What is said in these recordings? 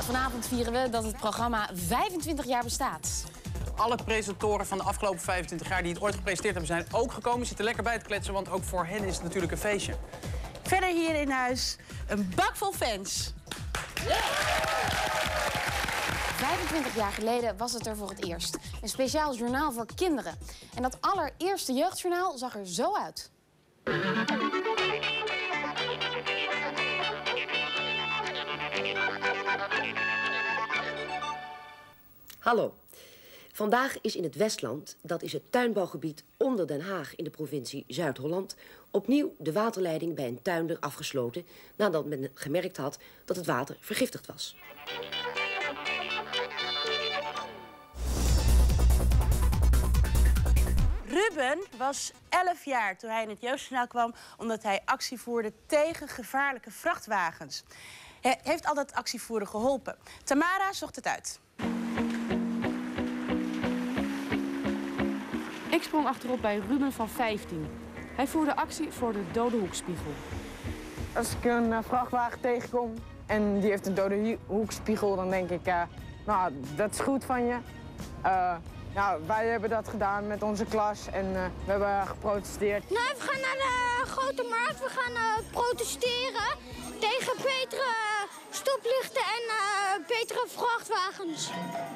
Vanavond vieren we dat het programma 25 jaar bestaat. Alle presentatoren van de afgelopen 25 jaar die het ooit gepresenteerd hebben, zijn ook gekomen. Zitten lekker bij te kletsen, want ook voor hen is het natuurlijk een feestje. Verder hier in huis een bak vol fans. 25 jaar geleden was het er voor het eerst. Een speciaal journaal voor kinderen. En dat allereerste jeugdjournaal zag er zo uit. Hallo. Vandaag is in het Westland, dat is het tuinbouwgebied onder Den Haag in de provincie Zuid-Holland, opnieuw de waterleiding bij een tuinder afgesloten nadat men gemerkt had dat het water vergiftigd was. Ruben was 11 jaar toen hij in het jeugdjournaal kwam omdat hij actie voerde tegen gevaarlijke vrachtwagens. Hij heeft al dat actievoeren geholpen. Tamara zocht het uit. Ik sprong achterop bij Ruben van 15. Hij voerde actie voor de dode hoekspiegel. Als ik een vrachtwagen tegenkom en die heeft een dode hoekspiegel, dan denk ik, nou, dat is goed van je. Nou, wij hebben dat gedaan met onze klas en we hebben geprotesteerd. Nou, we gaan naar de Grote Markt. We gaan protesteren tegen betere stoplichten en betere vrachtwagens.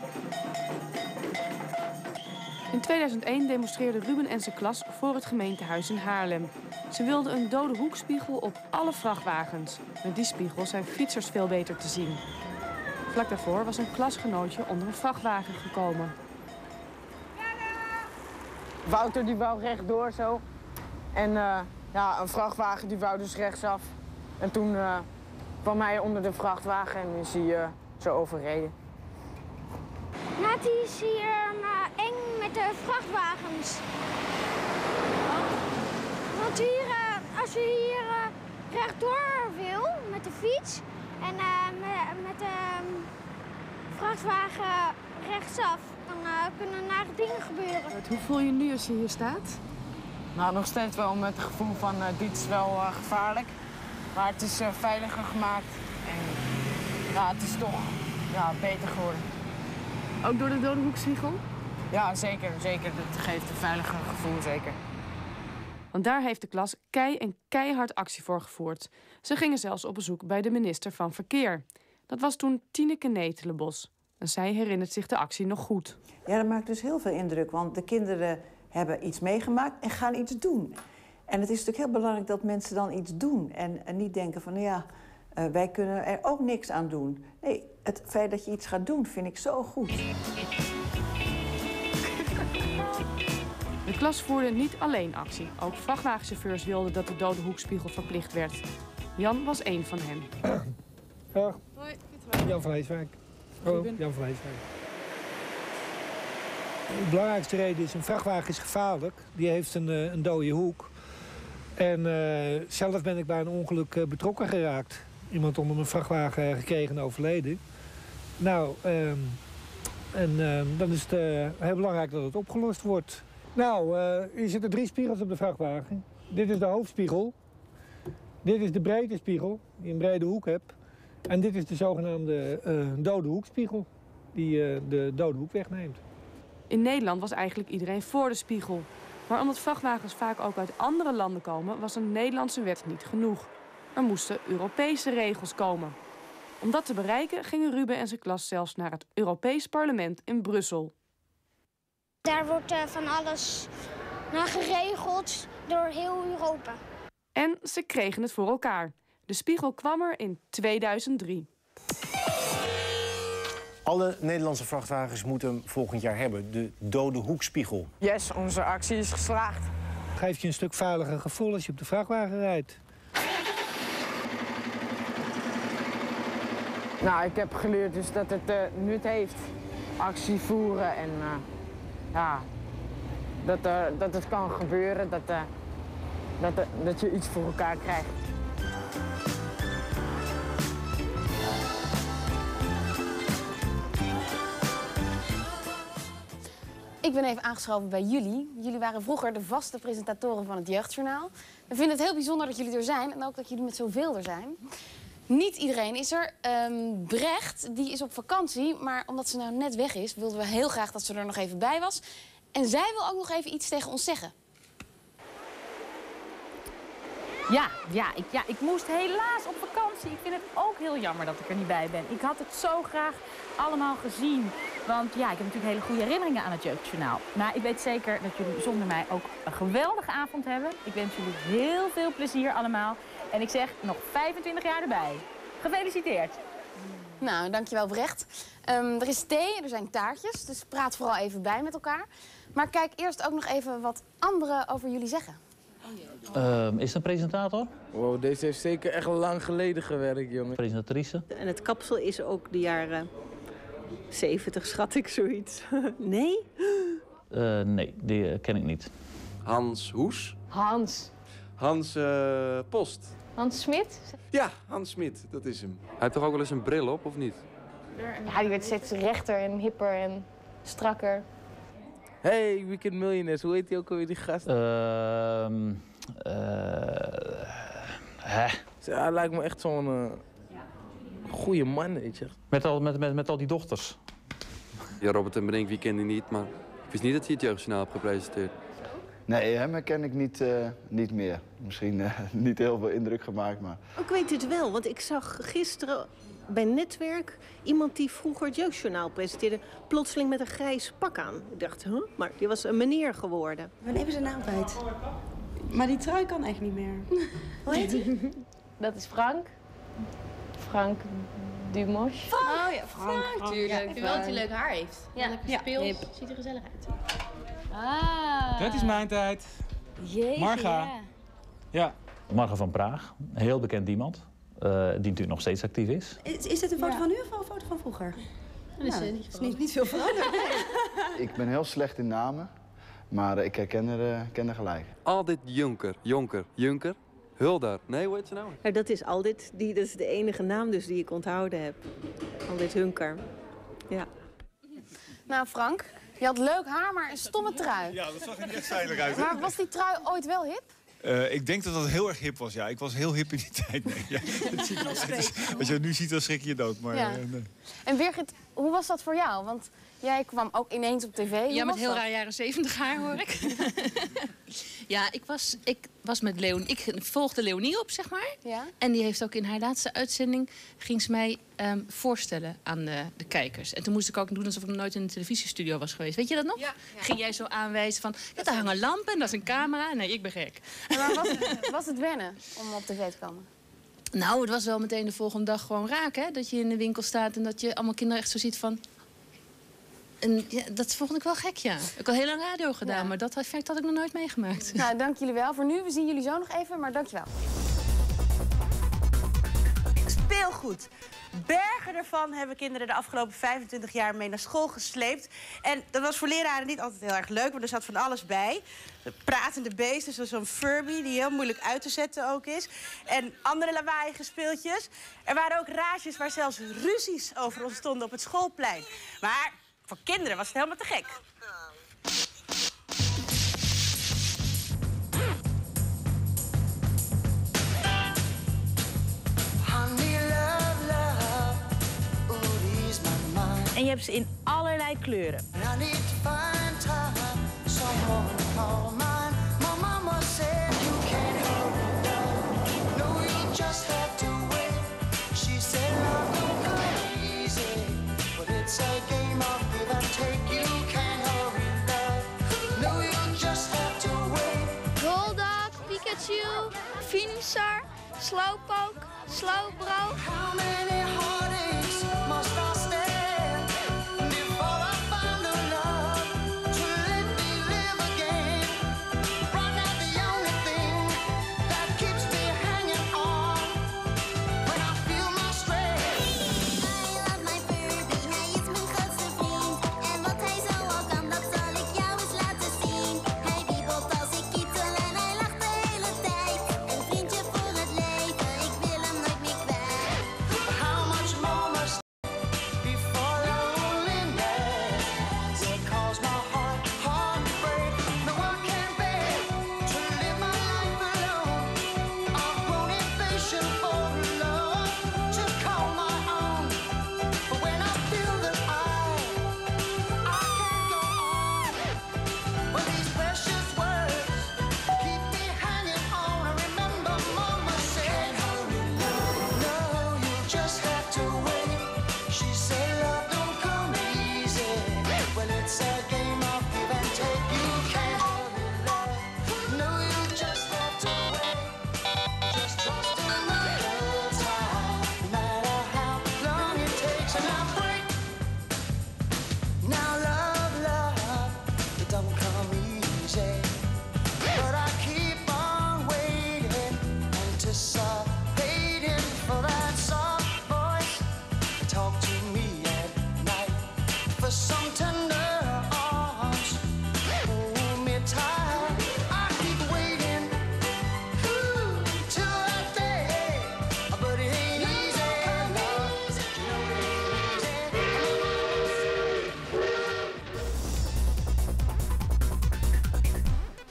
In 2001 demonstreerde Ruben en zijn klas voor het gemeentehuis in Haarlem. Ze wilden een dode hoekspiegel op alle vrachtwagens. Met die spiegel zijn fietsers veel beter te zien. Vlak daarvoor was een klasgenootje onder een vrachtwagen gekomen. Wouter die wou rechtdoor zo. En ja, een vrachtwagen die wou dus rechtsaf. En toen kwam hij onder de vrachtwagen en is hij zo overreden. Nati is hier eng met de vrachtwagens. Want hier, als je hier rechtdoor wil met de fiets en met de vrachtwagen rechtsaf, dan kunnen nare dingen gebeuren. Hoe voel je nu als je hier staat? Nou, nog steeds wel met het gevoel van dit is wel gevaarlijk. Maar het is veiliger gemaakt en ja, het is toch beter geworden. Ook door de dode hoekspiegel? Ja, zeker. Dat geeft een veiliger gevoel, zeker. Want daar heeft de klas keihard actie voor gevoerd. Ze gingen zelfs op bezoek bij de minister van Verkeer. Dat was toen Tineke Netelenbos. En zij herinnert zich de actie nog goed. Ja, dat maakt dus heel veel indruk, want de kinderen hebben iets meegemaakt en gaan iets doen. En het is natuurlijk heel belangrijk dat mensen dan iets doen en niet denken van, ja, wij kunnen er ook niks aan doen. Nee, het feit dat je iets gaat doen vind ik zo goed. De klas voerde niet alleen actie. Ook vrachtwagenchauffeurs wilden dat de dode hoekspiegel verplicht werd. Jan was één van hen. Ja. Hoi, Jan van Heeswijk. Oh, Jan van Heeswijk. De belangrijkste reden is, een vrachtwagen is gevaarlijk. Die heeft een dode hoek. En zelf ben ik bij een ongeluk betrokken geraakt. Iemand onder mijn vrachtwagen gekregen en overleden. Nou, dan is het heel belangrijk dat het opgelost wordt. Nou, hier zitten 3 spiegels op de vrachtwagen. Dit is de hoofdspiegel. Dit is de breedte spiegel, die een brede hoek hebt. En dit is de zogenaamde dode hoekspiegel, die de dode hoek wegneemt. In Nederland was eigenlijk iedereen voor de spiegel. Maar omdat vrachtwagens vaak ook uit andere landen komen, was een Nederlandse wet niet genoeg. Er moesten Europese regels komen. Om dat te bereiken gingen Ruben en zijn klas zelfs naar het Europees Parlement in Brussel. Daar wordt van alles naar geregeld door heel Europa. En ze kregen het voor elkaar. De spiegel kwam er in 2003. Alle Nederlandse vrachtwagens moeten hem volgend jaar hebben, de dode hoekspiegel. Yes, onze actie is geslaagd. Geeft je een stuk veiliger gevoel als je op de vrachtwagen rijdt. Nou, ik heb geleerd dus dat het nut heeft. Actie voeren en ja, dat het kan gebeuren, dat je iets voor elkaar krijgt. Ik ben even aangeschoven bij jullie. Jullie waren vroeger de vaste presentatoren van het Jeugdjournaal. We vinden het heel bijzonder dat jullie er zijn en ook dat jullie met zoveel er zijn. Niet iedereen is er. Brecht, die is op vakantie, maar omdat ze nou net weg is, wilden we heel graag dat ze er nog even bij was. En zij wil ook nog even iets tegen ons zeggen. Ja, ik moest helaas op vakantie. Ik vind het ook heel jammer dat ik er niet bij ben. Ik had het zo graag allemaal gezien. Want ja, ik heb natuurlijk hele goede herinneringen aan het Jeugdjournaal. Maar ik weet zeker dat jullie zonder mij ook een geweldige avond hebben. Ik wens jullie heel veel plezier allemaal. En ik zeg nog 25 jaar erbij. Gefeliciteerd. Nou, dankjewel Brecht. Er is thee en er zijn taartjes, dus praat vooral even bij met elkaar. Maar kijk eerst ook nog even wat anderen over jullie zeggen. Is het een presentator? Wow, deze heeft zeker echt lang geleden gewerkt, jongen. Presentatrice? En het kapsel is ook de jaren 70, schat ik zoiets. Nee? Nee, die ken ik niet. Hans Hoes? Hans Post. Hans Smit? Ja, Hans Smit, dat is hem. Hij heeft toch ook wel eens een bril op, of niet? Ja, die werd steeds rechter en hipper en strakker. Hey, Weekend Millionaires, hoe heet die ook alweer, die gast? Hij lijkt me echt zo'n goede man, weet je. Met al die dochters. Ja, Robert en Brink, wie kende niet, maar ik wist niet dat hij het Jeugdjournaal heeft gepresenteerd. Nee, hem herken ik niet meer. Misschien niet heel veel indruk gemaakt, maar... Ik weet het wel, want ik zag gisteren bij Netwerk iemand die vroeger het Jeugdjournaal presenteerde, plotseling met een grijs pak aan. Ik dacht, maar die was een meneer geworden. We nemen zijn naam kwijt. Maar die trui kan echt niet meer. Hoe heet die? Dat is Frank. Frank Dumos. Oh ja, Frank, tuurlijk. Ik vind wel dat hij leuk haar heeft. Ja. Lekker speels. Ziet er gezellig uit. Dat is mijn tijd. Jeetje, Marga. Ja. Marga van Praag, een heel bekend iemand. Die natuurlijk nog steeds actief is. Is dit een foto van nu of een foto van vroeger? Dat is niet veel veranderd. Ik ben heel slecht in namen, maar ik herken er gelijk. Aldit Junker. Huldar. Nee, hoe heet ze nou? Nou, dat is Aldit. Dat is de enige naam dus die ik onthouden heb. Aldit Hunker. Ja. Nou Frank, je had leuk haar, maar een stomme trui. Ja, dat zag er niet echt veilig uit. Hè? Maar was die trui ooit wel hip? Ik denk dat dat heel erg hip was, ja. Ik was heel hip in die tijd. Nee, ja. Dat zie ik nog steeds. Als je het nu ziet, dan schrik je je dood. Maar, Ja. nee. En Birgit, hoe was dat voor jou? Want jij kwam ook ineens op tv. Hoe Ja, met was heel dat? raar jaren 70 haar, hoor ik. Ja, ik was met Leonie. Ik volgde Leonie op, zeg maar. Ja? En die heeft ook in haar laatste uitzending ging ze mij voorstellen aan de kijkers. En toen moest ik ook doen alsof ik nog nooit in een televisiestudio was geweest. Weet je dat nog? Ja. Ging jij zo aanwijzen van, ja, daar hangen lampen en dat is een camera. Nee, ik ben gek. Maar was het wennen om op tv te komen? Nou, het was wel meteen de volgende dag gewoon raak, hè? Dat je in de winkel staat en dat je allemaal kinderen echt zo ziet van... En ja, dat vond ik wel gek, ja. Ik had heel lang radio gedaan, maar dat effect had ik nog nooit meegemaakt. Nou, dank jullie wel. Voor nu, we zien jullie zo nog even, maar dank je wel. Speelgoed. Bergen ervan hebben kinderen de afgelopen 25 jaar mee naar school gesleept. En dat was voor leraren niet altijd heel erg leuk, want er zat van alles bij. De pratende beesten, zoals zo'n Furby, die heel moeilijk uit te zetten ook is. En andere lawaaiige speeltjes. Er waren ook rages waar zelfs ruzies over ontstonden op het schoolplein. Maar voor kinderen was het helemaal te gek. En je hebt ze in allerlei kleuren. Golduck, Pikachu, Venusaur, Slowpoke, Slowbro.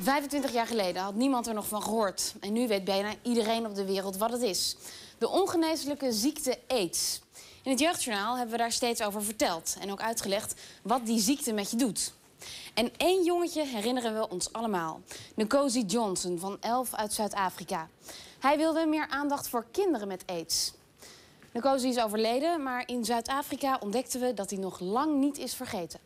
25 jaar geleden had niemand er nog van gehoord. En nu weet bijna iedereen op de wereld wat het is. De ongeneeslijke ziekte AIDS. In het Jeugdjournaal hebben we daar steeds over verteld. En ook uitgelegd wat die ziekte met je doet. En één jongetje herinneren we ons allemaal. Nkosi Johnson van 11 uit Zuid-Afrika. Hij wilde meer aandacht voor kinderen met AIDS. Nkosi is overleden, maar in Zuid-Afrika ontdekten we dat hij nog lang niet is vergeten.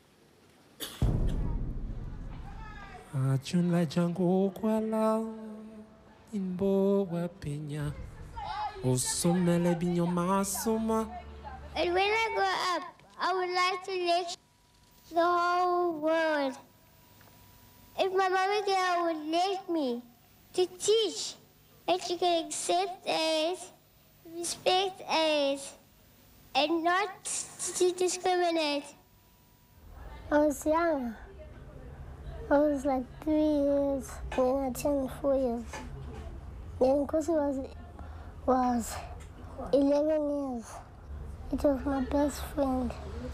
And when I grow up, I would like to live the whole world. If my mama girl would let me to teach that you can accept AIDS, respect AIDS, and not to discriminate. I was young. I was like 3 years when I turned 4 years. Then Nkosi was 11 years. It was my best friend.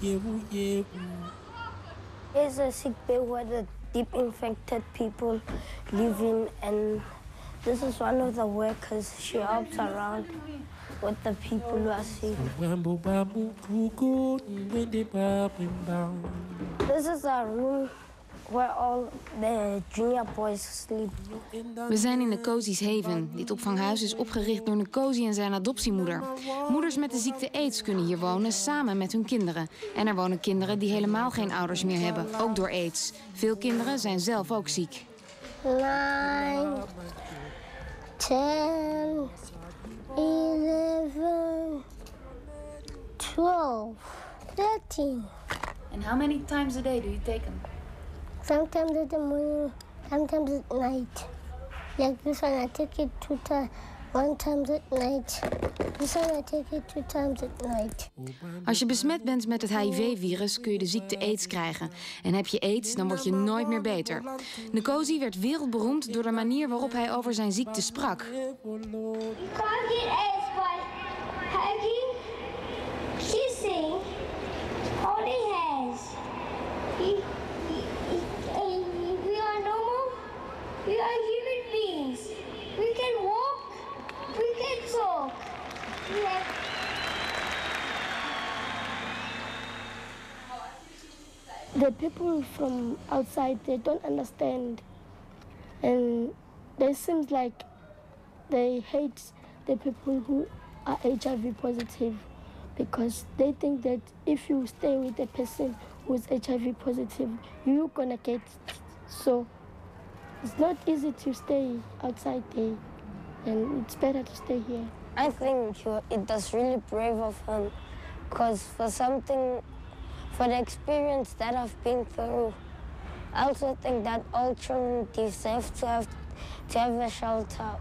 It's a sick bay where the deep infected people live in, and this is one of the workers. She helps around with the people who are sick. This is a room where all the junior boys sleep. We zijn in Nkosi's Haven. Dit opvanghuis is opgericht door Nkosi en zijn adoptiemoeder. Moeders met de ziekte AIDS kunnen hier wonen samen met hun kinderen. En er wonen kinderen die helemaal geen ouders meer hebben, ook door AIDS. Veel kinderen zijn zelf ook ziek. 9, 10, 11, 12, 13. And how many times a day do you take them? Sometimes in the morning, sometimes at night. Like this one, I take it 1 time at night. This one, I take it 2 times at night. Als je besmet bent met het HIV-virus kun je de ziekte AIDS krijgen. En heb je AIDS, dan word je nooit meer beter. Nkosi werd wereldberoemd door de manier waarop hij over zijn ziekte sprak. You can't get AIDS by hugging, kissing, holding hands. We are normal. We are human beings. We can walk. We can talk. The people from outside, they don't understand. And it seems like they hate the people who are HIV positive because they think that if you stay with a person who's HIV positive, you're gonna get it. So it's not easy to stay outside there, and it's better to stay here. I think it was really brave of him, because for the experience that I've been through, I also think that all children deserve to have a shelter.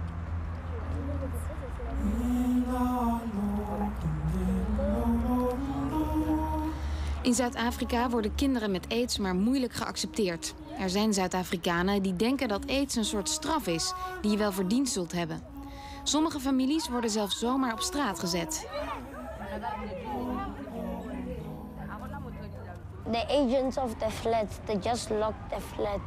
In Zuid-Afrika worden kinderen met AIDS maar moeilijk geaccepteerd. Er zijn Zuid-Afrikanen die denken dat AIDS een soort straf is die je wel verdiend zult hebben. Sommige families worden zelfs zomaar op straat gezet. The agents of the flat, they just locked the flat.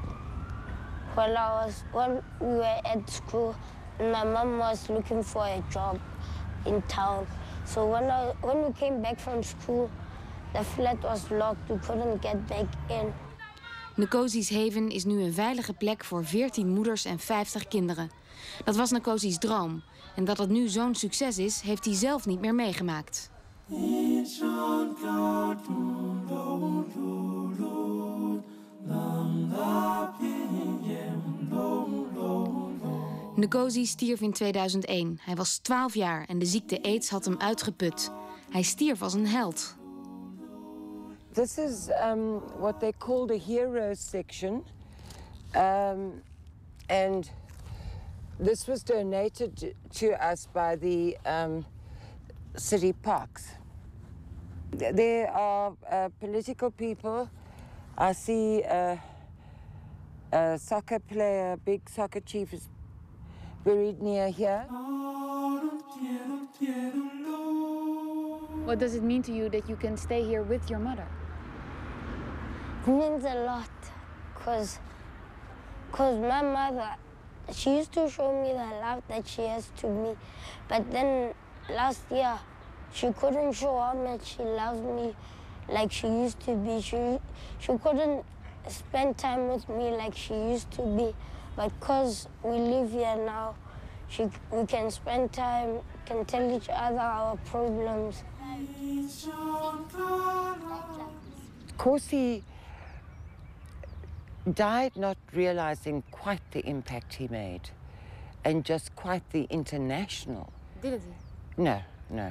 When we were at school, and my mom was looking for a job in town. So when we came back from school, the flat was locked. We couldn't get back in. Nkosi's Haven is nu een veilige plek voor 14 moeders en 50 kinderen. Dat was Nkosi's droom. En dat het nu zo'n succes is, heeft hij zelf niet meer meegemaakt. Nkosi stierf in 2001. Hij was 12 jaar en de ziekte AIDS had hem uitgeput. Hij stierf als een held. This is what they call the hero section. And this was donated to us by the city parks. There are political people. I see a soccer player, big soccer chief is buried near here. What does it mean to you that you can stay here with your mother? It means a lot, because Because my mother, she used to show me the love that she has to me. But then last year, she couldn't show how much she loves me like she used to be. She couldn't spend time with me like she used to be. But because we live here now, we can spend time, can tell each other our problems. Corsi died not realizing quite the impact he made, and just quite the international. Did it? No, no.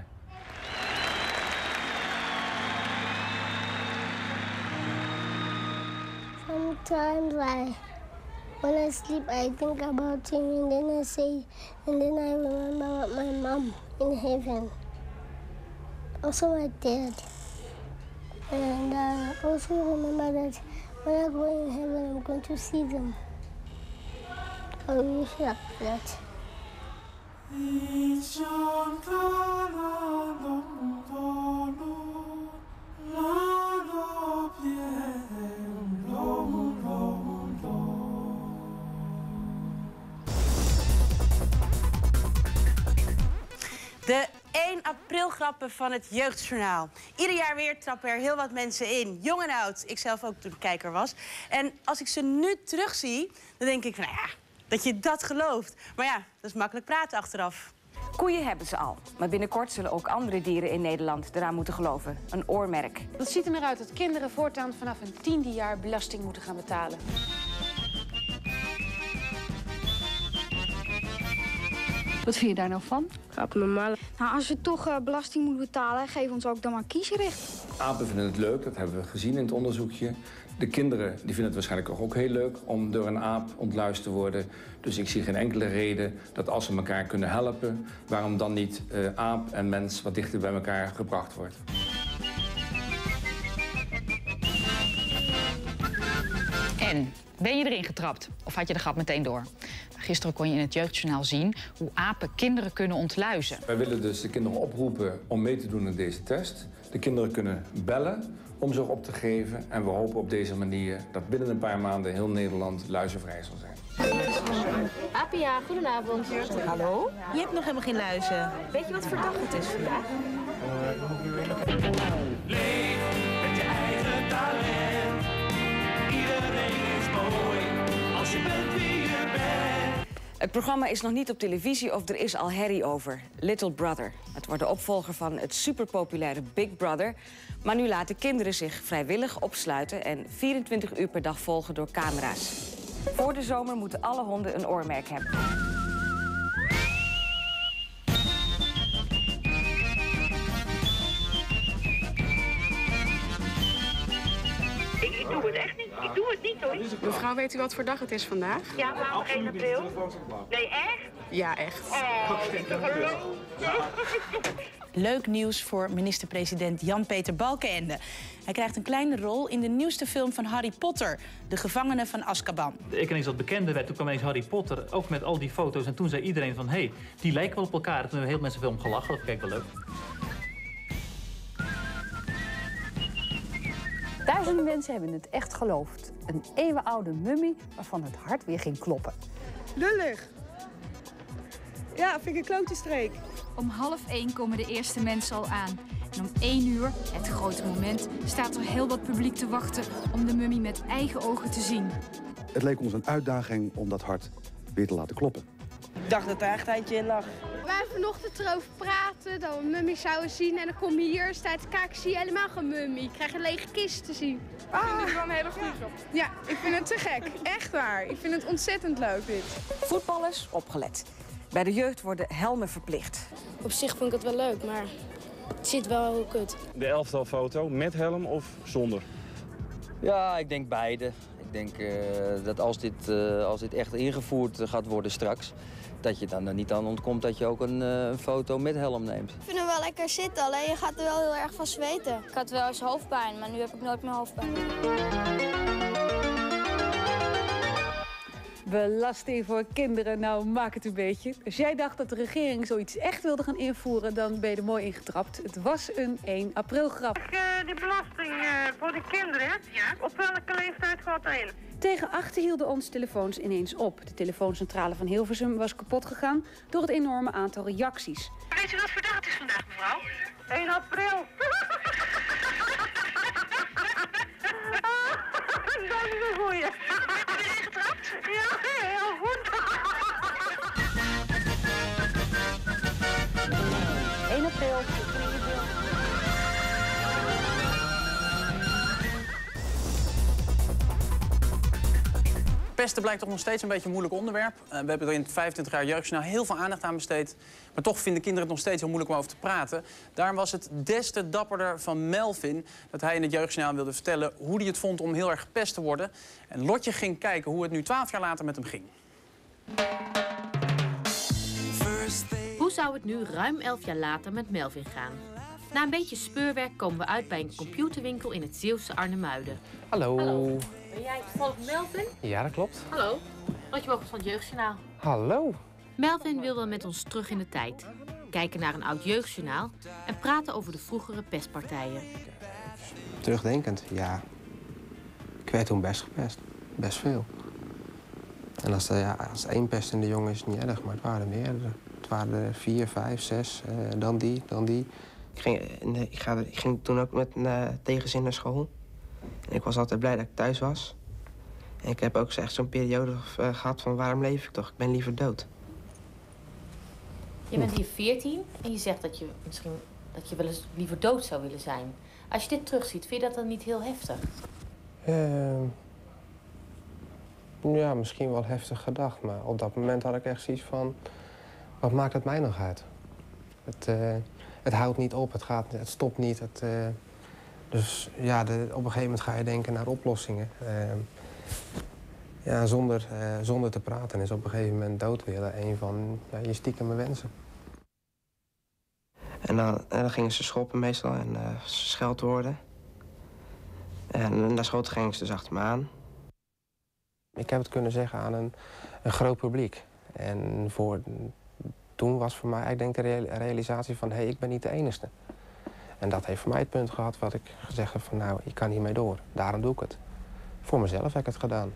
Sometimes when I sleep, I think about him, and then I remember my mom in heaven. Also my dad. And I also remember that when I go in heaven, I'm going to see them. I wish like that. De 1 april grappen van het Jeugdjournaal. Ieder jaar weer trappen er heel wat mensen in. Jong en oud. Ik zelf ook toen ik kijker was. En als ik ze nu terugzie, dan denk ik van, nou ja, dat je dat gelooft. Maar ja, dat is makkelijk praten achteraf. Koeien hebben ze al. Maar binnenkort zullen ook andere dieren in Nederland eraan moeten geloven. Een oormerk. Dat ziet er naar uit dat kinderen voortaan vanaf hun 10e jaar belasting moeten gaan betalen. Wat vind je daar nou van? Abnormaal. Nou, als je toch belasting moet betalen, geef ons ook dan maar kiesrecht. Apen vinden het leuk, dat hebben we gezien in het onderzoekje. De kinderen die vinden het waarschijnlijk ook heel leuk om door een aap ontluisterd te worden. Dus ik zie geen enkele reden dat als ze elkaar kunnen helpen, waarom dan niet aap en mens wat dichter bij elkaar gebracht wordt. En ben je erin getrapt? Of had je de grap meteen door? Gisteren kon je in het Jeugdjournaal zien hoe apen kinderen kunnen ontluizen. Wij willen dus de kinderen oproepen om mee te doen aan deze test. De kinderen kunnen bellen om zich op te geven. En we hopen op deze manier dat binnen een paar maanden heel Nederland luizenvrij zal zijn. Apia, goedenavond. Hallo? Je hebt nog helemaal geen luizen. Weet je wat voor dag het is vandaag? Leef met je eigen talent. Iedereen is mooi als je bent wie je bent. Het programma is nog niet op televisie of er is al herrie over. Little Brother. Het wordt de opvolger van het superpopulaire Big Brother. Maar nu laten kinderen zich vrijwillig opsluiten en 24 uur per dag volgen door camera's. Voor de zomer moeten alle honden een oormerk hebben. Ik doe het echt niet. Ik doe het niet hoor. Mevrouw, weet u wat voor dag het is vandaag? Ja, maandag 1 april. Nee, echt? Ja, echt. Oh, ik geloof. Leuk nieuws voor minister-president Jan-Peter Balkenende. Hij krijgt een kleine rol in de nieuwste film van Harry Potter, De Gevangene van Azkaban. Ik ineens wat bekender werd, toen kwam ineens Harry Potter, ook met al die foto's. En toen zei iedereen van, hé, die lijken wel op elkaar. Toen hebben heel mensen veel om gelachen, dat vond ik wel leuk. Duizenden mensen hebben het echt geloofd. Een eeuwenoude mummie waarvan het hart weer ging kloppen. Lullig. Ja, vind ik een klote streek. Om 12:30 komen de eerste mensen al aan. En om 1 uur, het grote moment, staat er heel wat publiek te wachten om de mummie met eigen ogen te zien. Het leek ons een uitdaging om dat hart weer te laten kloppen. Ik dacht dat er echt eentje in lag. Wij hebben vanochtend erover praten, dat we een mummie zouden zien. En dan kom je hier, sta je te kijken, zie je helemaal geen mummie. Ik krijg een lege kist te zien. Ik vind het wel een hele goede grap. Ja, ik vind het te gek. Echt waar. Ik vind het ontzettend leuk, dit. Voetballers, opgelet. Bij de jeugd worden helmen verplicht. Op zich vind ik het wel leuk, maar het zit wel heel kut. De elftalfoto met helm of zonder? Ja, ik denk beide. Ik denk dat als dit echt ingevoerd gaat worden straks, dat je dan er niet aan ontkomt dat je ook een foto met helm neemt. Ik vind hem wel lekker zitten, alleen je gaat er wel heel erg van zweten. Ik had wel eens hoofdpijn, maar nu heb ik nooit meer hoofdpijn. Belasting voor kinderen, nou maak het een beetje. Als jij dacht dat de regering zoiets echt wilde gaan invoeren, dan ben je er mooi ingetrapt. Het was een 1 april grap. Die belasting voor de kinderen, ja? Op welke leeftijd gaat dat in? Tegen 8 hielden onze telefoons ineens op. De telefooncentrale van Hilversum was kapot gegaan door het enorme aantal reacties. Weet u wat voor dag het is vandaag, mevrouw? 1 april. Dat is een goeie. Heb je erin getrapt? Ja, heel goed. 1 april. Pesten blijkt toch nog steeds een beetje een moeilijk onderwerp. We hebben er in 25 jaar Jeugdjournaal heel veel aandacht aan besteed. Maar toch vinden kinderen het nog steeds heel moeilijk om over te praten. Daarom was het des te dapperder van Melvin dat hij in het Jeugdjournaal wilde vertellen hoe hij het vond om heel erg gepest te worden. En Lotje ging kijken hoe het nu 12 jaar later met hem ging. Hoe zou het nu ruim 11 jaar later met Melvin gaan? Na een beetje speurwerk komen we uit bij een computerwinkel in het Zeeuwse Arnhemuiden. Hallo. Hallo. Ben jij toevallig Melvin? Ja, dat klopt. Hallo. Lotje Bogert van het Jeugdjournaal. Hallo. Melvin wil wel met ons terug in de tijd. Kijken naar een oud Jeugdjournaal en praten over de vroegere pestpartijen. Terugdenkend, ja. Ik werd toen best gepest. Best veel. En als 1 pestende jongen is het niet erg, maar het waren er meerdere. Het waren er 4, 5, 6, dan die, dan die. Ik ging toen ook met tegenzin naar school. En ik was altijd blij dat ik thuis was. En ik heb ook echt zo'n periode gehad van waarom leef ik toch? Ik ben liever dood. Je bent hier 14 en je zegt dat je misschien wel eens liever dood zou willen zijn. Als je dit terugziet, vind je dat dan niet heel heftig? Ja, misschien wel heftig gedacht, maar op dat moment had ik echt zoiets van, wat maakt het mij nog uit? Het houdt niet op, het stopt niet. Dus ja, op een gegeven moment ga je denken naar oplossingen. Ja, zonder te praten is op een gegeven moment dood willen een van je stiekeme wensen. En dan gingen ze schoppen meestal en scheldwoorden. En naar school gingen ze dus achter me aan. Ik heb het kunnen zeggen aan een groot publiek. En toen was voor mij eigenlijk de realisatie van, hé, ik ben niet de enige. En dat heeft voor mij het punt gehad wat ik gezegd heb van, nou, ik kan hiermee door. Daarom doe ik het. Voor mezelf heb ik het gedaan.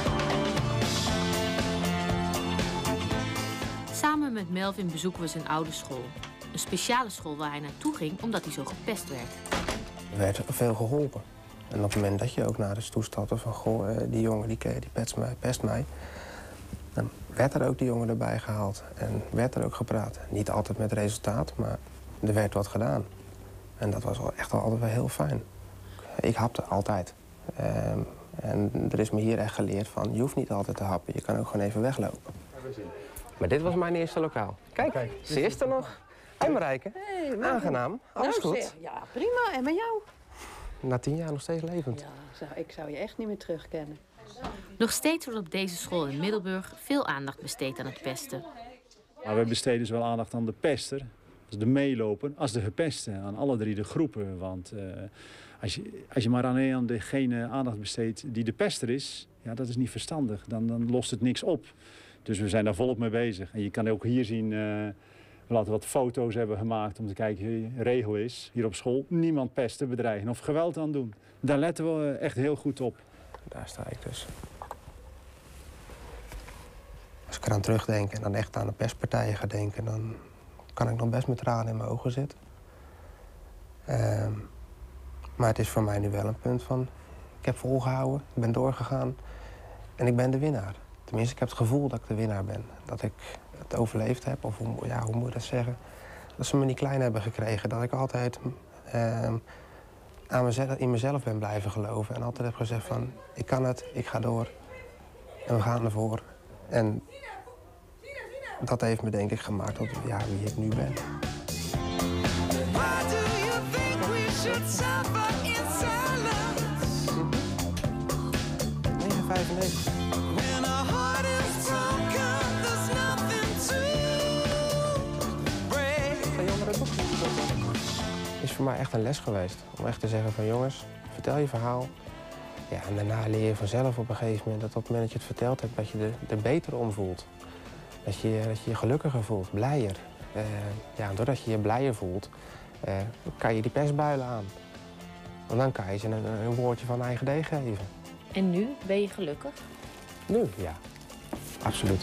Samen met Melvin bezoeken we zijn oude school. Een speciale school waar hij naartoe ging omdat hij zo gepest werd. Er werd veel geholpen. En op het moment dat je ook naar de toe stapte van, goh, die jongen die pest mij. Dan werd er ook die jongen erbij gehaald. En werd er ook gepraat. Niet altijd met resultaat, maar er werd wat gedaan. En dat was echt altijd wel heel fijn. Ik hapte altijd. En er is me hier echt geleerd van, je hoeft niet altijd te happen. Je kan ook gewoon even weglopen. Maar dit was mijn eerste lokaal. Kijk, ze is er nog. Hé Marijke, aangenaam, alles goed? Ja, prima. En met jou? Na 10 jaar nog steeds levend. Ja, ik zou je echt niet meer terugkennen. Nog steeds wordt op deze school in Middelburg veel aandacht besteed aan het pesten. Maar we besteden zowel aandacht aan de pester, als de meeloper, als de gepesten. Aan alle 3 de groepen. Want als je maar aan degene aandacht besteedt die de pester is, ja, dat is niet verstandig. Dan lost het niks op. Dus we zijn daar volop mee bezig. En je kan ook hier zien, we laten wat foto's hebben gemaakt om te kijken hoe de regel is. Hier op school, niemand pesten, bedreigen of geweld aan doen. Daar letten we echt heel goed op. Daar sta ik dus. Als ik eraan terugdenk en dan echt aan de pestpartijen ga denken, dan kan ik nog best met tranen in mijn ogen zitten. Maar het is voor mij nu wel een punt van, ik heb volgehouden, ik ben doorgegaan en ik ben de winnaar. Tenminste, ik heb het gevoel dat ik de winnaar ben. Dat ik het overleefd heb, of hoe moet je dat zeggen? Dat ze me niet klein hebben gekregen. Dat ik altijd in mezelf ben blijven geloven. En altijd heb gezegd van, ik kan het, ik ga door. En we gaan ervoor. En dat heeft me denk ik gemaakt tot wie ik nu ben. Het is voor mij echt een les geweest. Om echt te zeggen van jongens, vertel je verhaal. Ja, en daarna leer je vanzelf op een gegeven moment dat op het moment dat je het verteld hebt, dat je er beter om voelt. Dat je je gelukkiger voelt, blijer. Ja, doordat je je blijer voelt, kan je die pestbuilen aan. Want dan kan je ze een woordje van eigen deeg geven. En nu, ben je gelukkig? Nu, ja. Absoluut.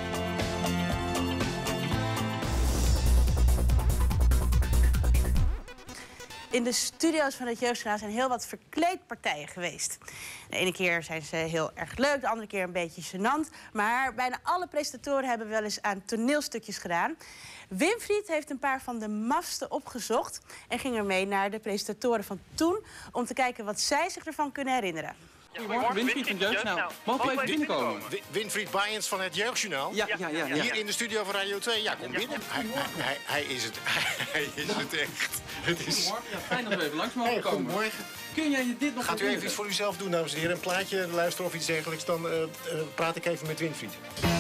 In de studio's van het Jeugdjournaal zijn heel wat verkleedpartijen geweest. De ene keer zijn ze heel erg leuk, de andere keer een beetje gênant. Maar bijna alle presentatoren hebben wel eens aan toneelstukjes gedaan. Winfried heeft een paar van de mafste opgezocht en ging ermee naar de presentatoren van toen om te kijken wat zij zich ervan kunnen herinneren. Goedemorgen, Winfried van het Jeugdjournaal. Mogen we even binnenkomen? Winfried Baijens van het Jeugdjournaal? Ja. Hier in de studio van Radio 2. Ja, kom binnen. Hij is het. Hij is het echt. Goedemorgen. Ja, fijn dat we even langs mogen komen. Goedemorgen. Kun jij je dit nog Gaat u even iets voor uzelf doen, dames en heren? Een plaatje luisteren of iets dergelijks? Dan praat ik even met Winfried.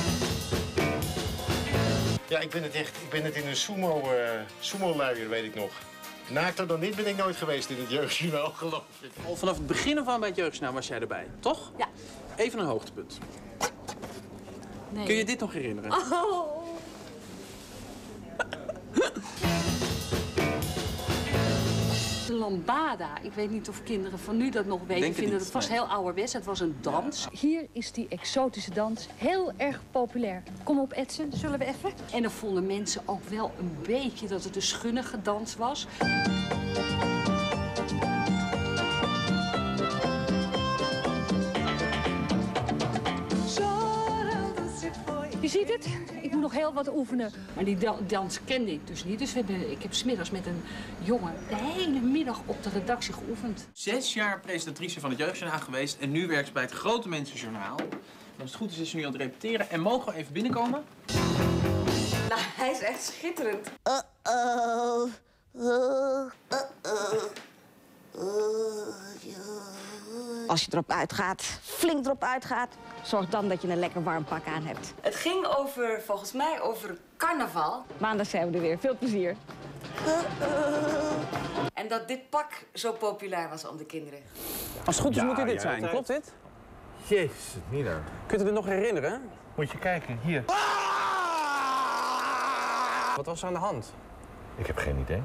Ja, ik ben het in een sumo-luier, weet ik nog. Naakter dan dit ben ik nooit geweest in het Jeugdjournaal, geloof ik. Al vanaf het begin af aan bij het Jeugdjournaal was jij erbij, toch? Ja. Even een hoogtepunt. Nee. Kun je dit nog herinneren? Oh. De lambada. Ik weet niet of kinderen van nu dat nog weten. Ik vind het was heel ouderwets. Het was een dans. Hier is die exotische dans heel erg populair. Kom op, Edson, zullen we even? En dan vonden mensen ook wel een beetje dat het een schunnige dans was. Je ziet het, ik moet nog heel wat oefenen. Maar die dans kende ik dus niet. Dus ik heb 's middags met een jongen de hele middag op de redactie geoefend. 6 jaar presentatrice van het Jeugdjournaal geweest en nu werkt ze bij het Grote Mensenjournaal. Als het goed is ze nu aan het repeteren. En mogen we even binnenkomen? Nou, hij is echt schitterend. Als je erop uitgaat, flink erop uitgaat, zorg dan dat je een lekker warm pak aan hebt. Het ging over, volgens mij, over carnaval. Maandag zijn we er weer. Veel plezier. En dat dit pak zo populair was onder de kinderen. Als het goed is moet u dit zijn, klopt dit? Jezus, Mina. Kunt u het nog herinneren? Moet je kijken, hier. Wat was er aan de hand? Ik heb geen idee.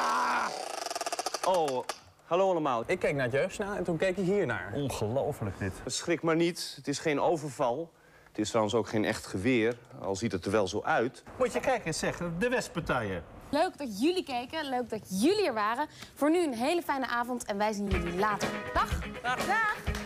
Oh, hallo allemaal. Ik keek naar het Jeugdjournaal en toen keek ik hier naar. Ongelooflijk dit. Schrik maar niet, het is geen overval. Het is trouwens ook geen echt geweer, al ziet het er wel zo uit. Moet je kijken, zeg, de Westpartijen. Leuk dat jullie keken, leuk dat jullie er waren. Voor nu een hele fijne avond en wij zien jullie later. Dag! Dag!